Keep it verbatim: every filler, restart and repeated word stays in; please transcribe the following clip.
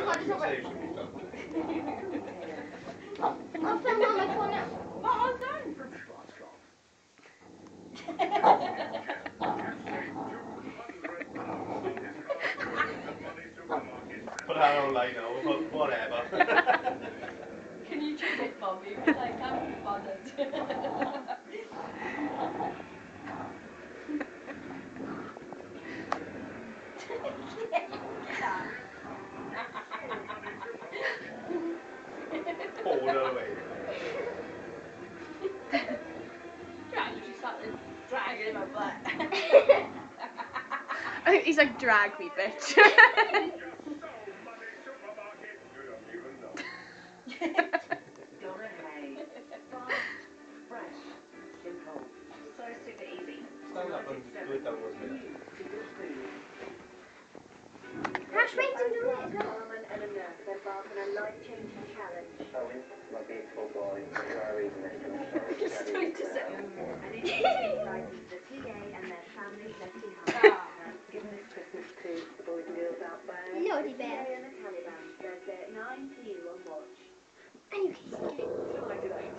I'll film on my phone now. What was that? Put that online now, whatever. Can you check it for me? Because I can't be bothered. Pull it away. Yeah, she started dragging my butt. He's like, drag me, bitch. Fresh, simple, so super easy. Stand up and do it down with me. Hash brings him to it as well. Norman and a nurse embark on a life-changing challenge. Owen, my beautiful boy, for our reason it's going to Just doing to say. And it is exciting for the K O and their families left behind. Given this Christmas to the boys and girls out there. Naughty K O Belle. and the Taliban, Thursday at nine p m on Watch. And you can see it. Still like today.